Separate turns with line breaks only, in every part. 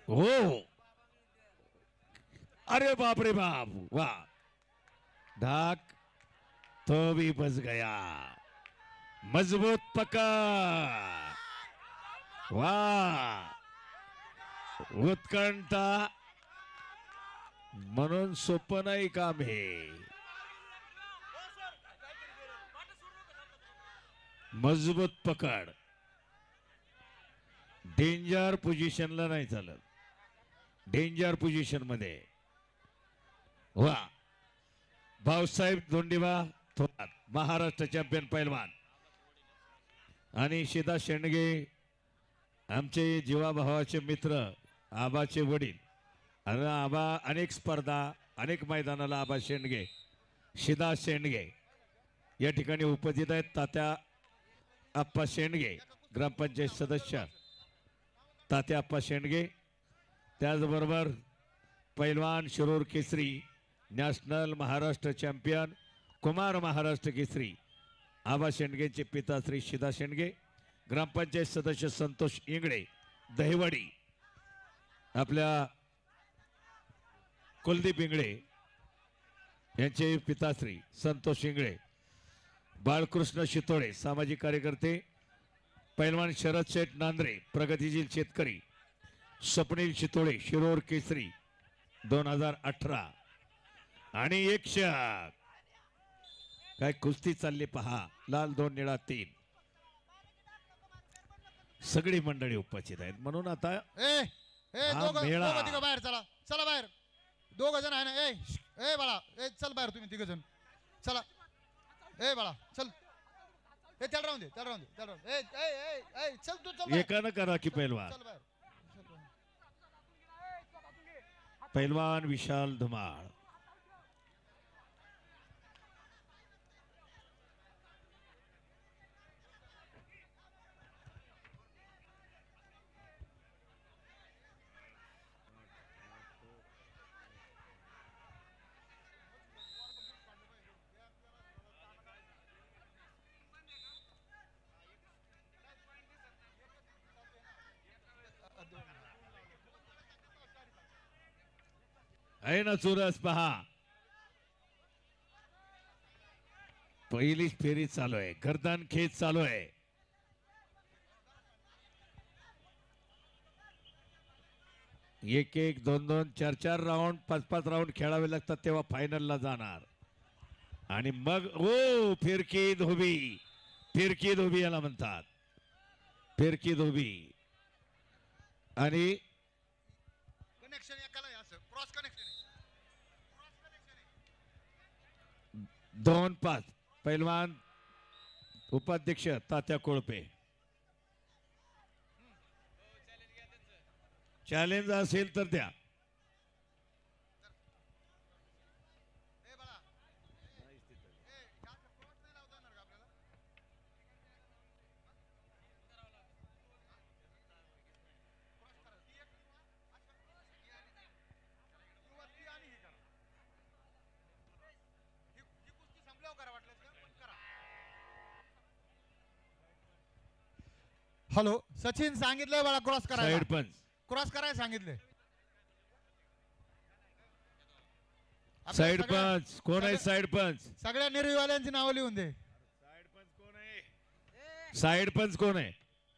हो. अरे बाप रे बाप, वाह. धाक, तो भी बच गया. मजबूत पकड. वाह. उत्कंठा म्हणून सोपं नाही काम हे. मजबूत पकड. डेंजर पोझिशनला नाही चालत. डेंजर पोझिशन मध्ये. वा. भाऊसाहेब धोंडीबा थोरात महाराष्ट्र चॅम्पियन पैलवान आणि शिदा शेंडगे आमचे जीवाभावाचे मित्र, आबाचे वडील. आणि आबा अनेक स्पर्धा, अनेक मैदानाला आबा शेंडगे, शिदा शेंडगे या ठिकाणी उपस्थित आहेत. तात्या आप्पा शेंडगे ग्रामपंचायत सदस्य तात्या आप्पा शेंडगे. त्याचबरोबर पैलवान शिरूर केसरी, नॅशनल महाराष्ट्र चॅम्पियन, कुमार महाराष्ट्र केसरी आबा शेंडगेंचे पिता श्री शिदा शेंडगे, ग्रामपंचायत सदस्य संतोष इंगळे दहिवडी, आपल्या कुलदीप इंगळे यांचे पिताश्री संतोष इंगळे, बाळकृष्ण शितोळे सामाजिक कार्यकर्ते, पैलवान शरद शेठ नांद्रे प्रगतिशील शेतकरी, स्वप्नील शितोळे शिरोर केसरी 2018 आणि एक शक. काय कुस्ती चालली पहा. लाल 2 निळा 3. सगळी मंडळी उपस्थित आहेत. म्हणून आता
दोघं बाहेर चला. चला बाहेर. 2 जण आहे ना. ए बाळा, ए चल बाहेर. तुम्ही 3 जण चला. ए बाळा चल. ए चल राहून दे. चल राहून दे. चल राहून दे. ए चल तू चल.
एकानं करा की पैलवान.
चल बाहेर.
पैलवान विशाल धुमाळ. आहे ना चुरस पहा. पहिलीच फेरी चालू आहे. गर्दन खेच चालू आहे. एक एक 2-2 4-4 राऊंड 5-5 राऊंड खेळावे लागतात तेव्हा फायनलला जाणार. आणि मग ओ फिरकी धोबी. फिरकी धोबी याला म्हणतात. फिरकी धोबी. आणि
कनेक्शन एकाला असं क्रॉस कनेक्शन
2-5 पैलवान उपाध्यक्ष तात्या कोळपे. चॅलेंज असेल तर द्या.
हॅलो सचिन सांगितलंय बाळा क्रॉस करायला.
साइड पंच.
क्रॉस करायला सांगितले.
साइड पंच कोण आहे? साइड पंच.
सगळ्या निर्वीवाल्यांची नावं लिहून दे.
साइड पंच कोण आहे? साइड पंच कोण आहे?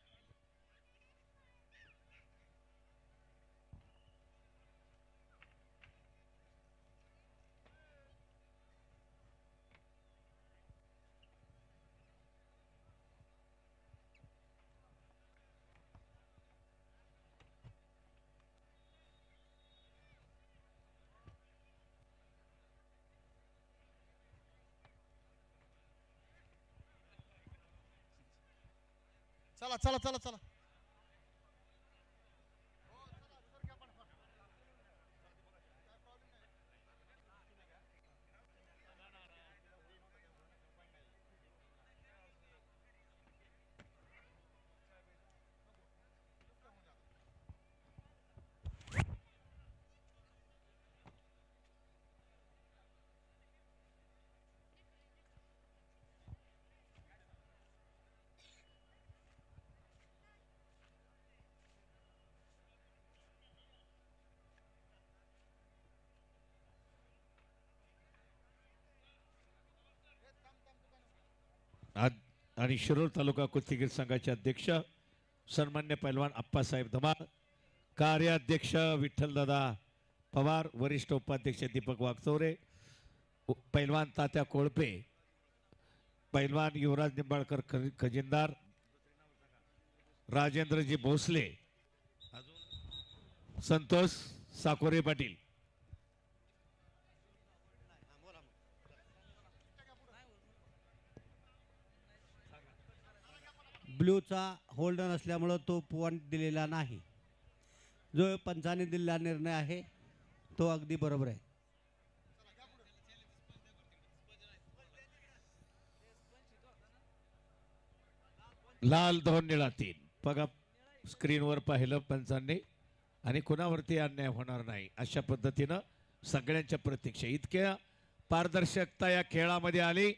चला चला चला चला.
आणि शिरूर तालुका कुस्तीगीर संघाचे अध्यक्ष सन्मान्य पैलवान अप्पासाहेब धमाल, कार्याध्यक्ष विठ्ठलदादा पवार, वरिष्ठ उपाध्यक्ष दीपक वागचौरे, पैलवान तात्या कोळपे, पैलवान युवराज निंबाळकर खजिनदार, राजेंद्रजी भोसले, संतोष साकोरे पाटील.
ब्ल्यूचा होल्ड नसल्यामुळं तो पॉईंट दिलेला नाही. जो पंचाने दिलेला निर्णय आहे तो अगदी बरोबर आहे.
लाल 2 निळा 3. बघा स्क्रीनवर पाहिलं पंचांनी, आणि कुणावरती अन्याय होणार नाही अशा पद्धतीनं सगळ्यांच्या प्रतीक्षा. इतक्या पारदर्शकता या खेळामध्ये आली.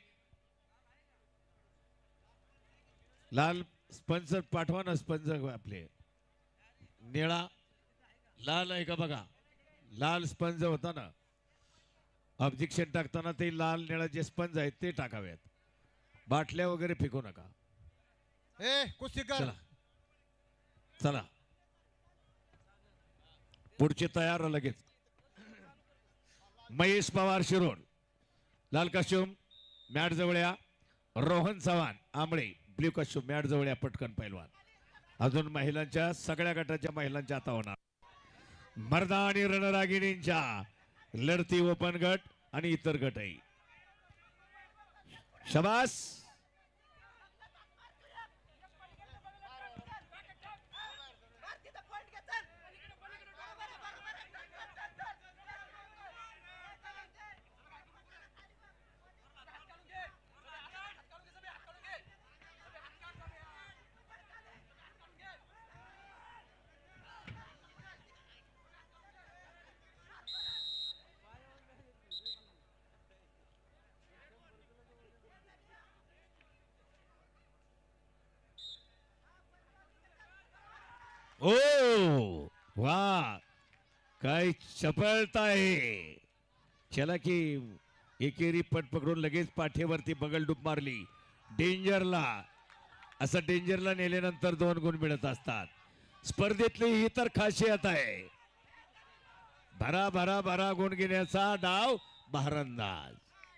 लाल स्पंज पाठवा ना, स्पंज आपले निळा लाल आहे का बघा. लाल स्पंज होता ना, ऑब्जेक्शन टाकताना ते लाल निळा जे स्पंज आहेत ते टाकावेत. बाटल्या वगैरे फेकू नका.
ए कुस्ती कर.
चला चला पुढची तयार लगेच. महेश पवार शिरोड लाल काश्यूम मॅट जवळ या. Rohan Chavan Ambale blue costume mat जवळ या. पटकन पैलवान. अजून महिलांच्या सगळ्या गटाच्या महिलांच्या आता होणार. मर्दा आणि रणरागिणींच्या लढती ओपन गट आणि इतर गटही. शबास. ओ वा, काय चपळता आहे. चला की एकेरी पट पकडून लगेच पाठीवरती बगलडूब मारली. डेंजरला, असं डेंजरला नेल्यानंतर 2 गुण मिळत असतात. स्पर्धेतली ही तर खासियत आहे. भरा भरा भरा गुण घेण्याचा डाव भारंदाज.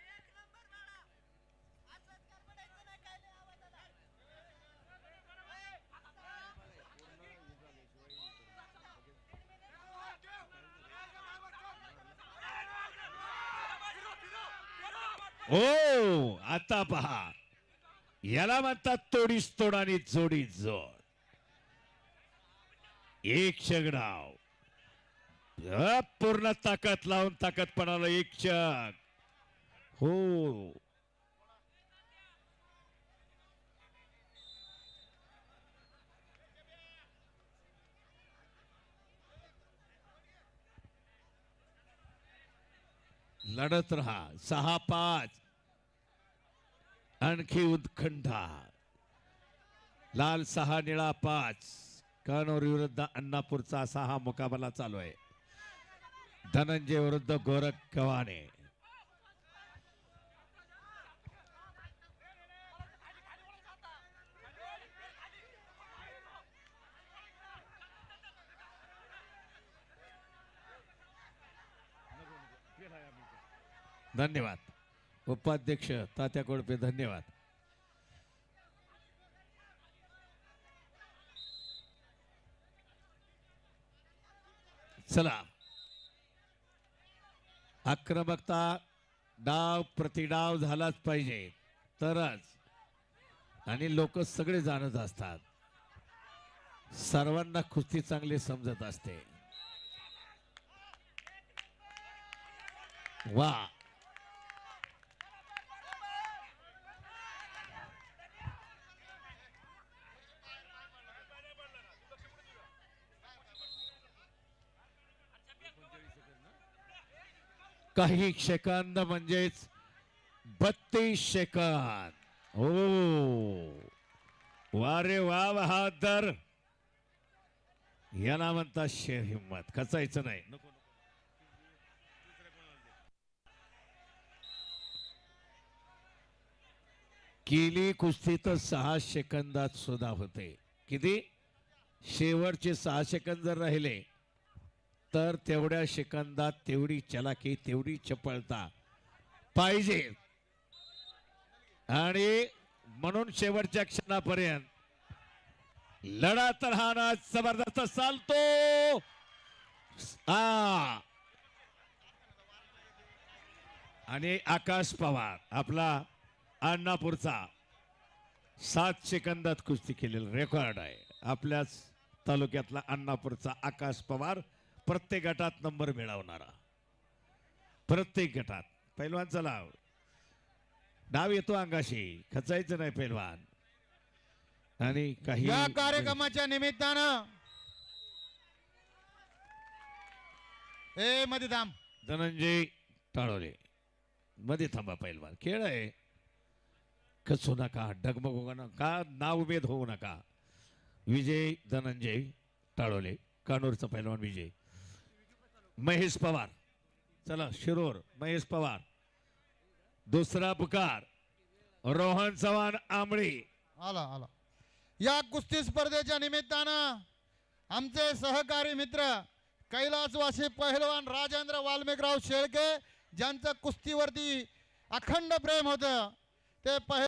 ओ आता पहा, याला म्हणतात तोडीस तोड आणि जोडीस जोड. एक शेगडाव पूर्ण ताकद लावून ताकदपणाला एक चक. हो लढत रहा. 6-5 आणखी उत्कंठा. लाल 6 निळा 5. कानोर विरुद्ध अण्णापूरचा असा हा मुकाबला चालू आहे. धनंजय विरुद्ध गोरख गव्हाणे. धन्यवाद उपाध्यक्ष तात्या कोळपे, धन्यवाद. चला आक्रमकता, डाव प्रतिडाव झालाच पाहिजे तरच, आणि लोक सगळे जाणत असतात. सर्वांना कुस्ती चांगली समजत असते. वा, काही सेकंद म्हणजेच 32 सेकंद. हो वारे वा बहादर, याला म्हणतात शेर हिम्मत. खचायचं नाही. केली कुस्ती तर 6 सेकंदात सुद्धा होते. किती? शेवटचे 6 सेकंद जर राहिले तर तेवढ्या सेकंदात तेवढी चलाकी, तेवढी चपळता पाहिजे. आणि म्हणून शेवटच्या क्षणापर्यंत लढा तर हा ना जबरदस्त चालतो. आणि आकाश पवार आपला अण्णापूरचा 7 सेकंदात कुस्ती केलेला रेकॉर्ड आहे. आपल्याच तालुक्यातला अण्णापूरचा आकाश पवार प्रत्येक गटात नंबर मिळवणारा. प्रत्येक गटात पैलवान चला डाव येतो अंगाशी, खचायचं नाही पैलवान. आणि काही
या कार्यक्रमाच्या निमित्तानं मध्ये थांब
धनंजय टाळोले मध्ये थांबा. पैलवान खेळ आहे, खचू नका, डगमगू नका, नाउमेद होऊ नका. विजय धनंजय टाळोले कानूरचा पैलवान विजय. महेश पवार चला शिरोर महेश पवार. दुसरा पुकार रोहन चव्हाण आंबळी.
आला आला. या कुस्ती स्पर्धेच्या निमित्तानं आमचे सहकारी मित्र कैलासवासी पहिलवान राजेंद्र वाल्मिकराव शेळके ज्यांचं कुस्तीवरती अखंड प्रेम होतं ते